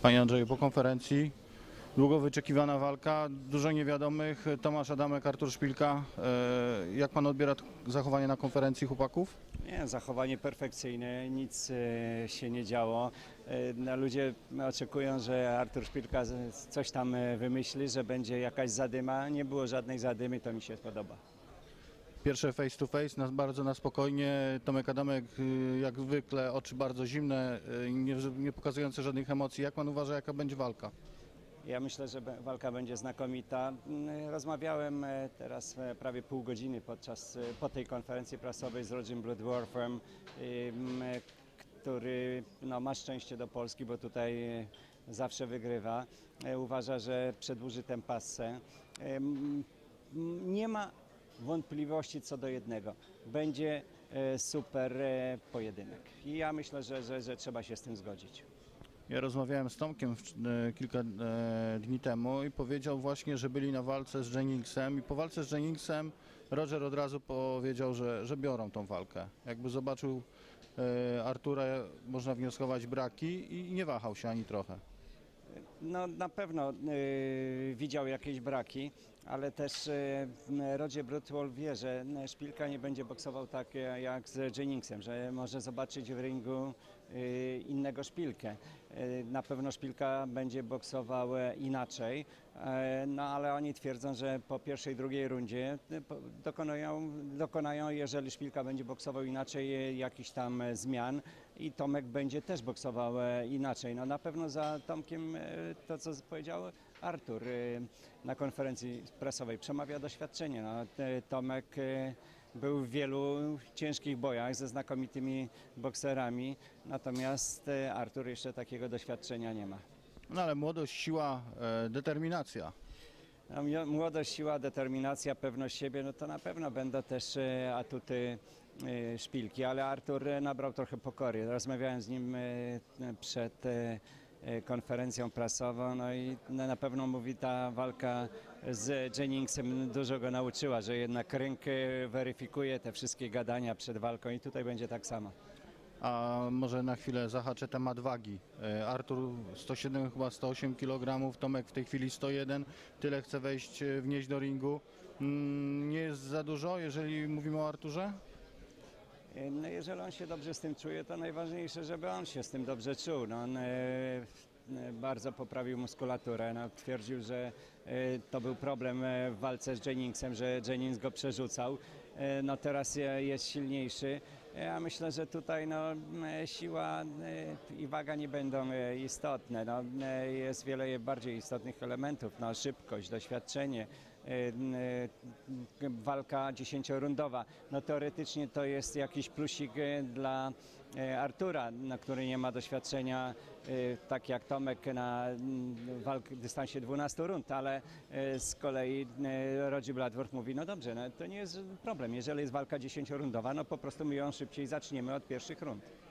Panie Andrzeju, po konferencji długo wyczekiwana walka, dużo niewiadomych. Tomasz Adamek, Artur Szpilka. Jak pan odbiera zachowanie na konferencji chłopaków? Nie, zachowanie perfekcyjne, nic się nie działo. No, ludzie oczekują, że Artur Szpilka coś tam wymyśli, że będzie jakaś zadyma. Nie było żadnej zadymy, to mi się podoba. Pierwsze face to face, bardzo na spokojnie. Tomek Adamek, jak zwykle, oczy bardzo zimne, nie pokazujące żadnych emocji. Jak pan uważa, jaka będzie walka? Ja myślę, że walka będzie znakomita. Rozmawiałem teraz prawie pół godziny po tej konferencji prasowej z Rodzim Bloodworthem, który no, ma szczęście do Polski, bo tutaj zawsze wygrywa. Uważa, że przedłuży tę passę. Nie ma wątpliwości co do jednego. Będzie super pojedynek. I ja myślę, że trzeba się z tym zgodzić. Ja rozmawiałem z Tomkiem kilka dni temu i powiedział właśnie, że byli na walce z Jenningsem i po walce z Jenningsem Roger od razu powiedział, że biorą tą walkę. Jakby zobaczył Artura, można wnioskować braki i nie wahał się ani trochę. No, na pewno widział jakieś braki, ale też Roger Bloodworth wie, że Szpilka nie będzie boksował tak jak z Jenningsem, że może zobaczyć w ringu innego Szpilkę. Na pewno Szpilka będzie boksował inaczej, no ale oni twierdzą, że po pierwszej, drugiej rundzie dokonają, jeżeli Szpilka będzie boksował inaczej, jakichś tam zmian i Tomek będzie też boksował inaczej. No na pewno za Tomkiem to, co powiedział Artur na konferencji prasowej, przemawia doświadczenie. No, Tomek był w wielu ciężkich bojach ze znakomitymi bokserami, natomiast Artur jeszcze takiego doświadczenia nie ma. No ale młodość, siła, determinacja. No, młodość, siła, determinacja, pewność siebie, no to na pewno będą też atuty Szpilki, ale Artur nabrał trochę pokory. Rozmawiałem z nim przed konferencją prasową, no i na pewno mówi, ta walka z Jenningsem dużo go nauczyła, że jednak ring weryfikuje te wszystkie gadania przed walką i tutaj będzie tak samo. A może na chwilę zahaczę temat wagi. Artur 107, chyba 108 kg, Tomek w tej chwili 101, tyle chce wnieść do ringu. Nie jest za dużo, jeżeli mówimy o Arturze? No, jeżeli on się dobrze z tym czuje, to najważniejsze, żeby on się z tym dobrze czuł. No, on bardzo poprawił muskulaturę. No, twierdził, że to był problem w walce z Jenningsem, że Jennings go przerzucał. No, teraz jest silniejszy. Ja myślę, że tutaj no, siła i waga nie będą istotne. No, jest wiele bardziej istotnych elementów. No, szybkość, doświadczenie, walka 10-rundowa. No, teoretycznie to jest jakiś plusik dla Artura, który nie ma doświadczenia tak jak Tomek na dystansie 12 rund, ale z kolei Roger Bloodworth mówi, no dobrze, no, to nie jest problem. Jeżeli jest walka 10-rundowa, no po prostu my ją szybciej zaczniemy od pierwszych rund.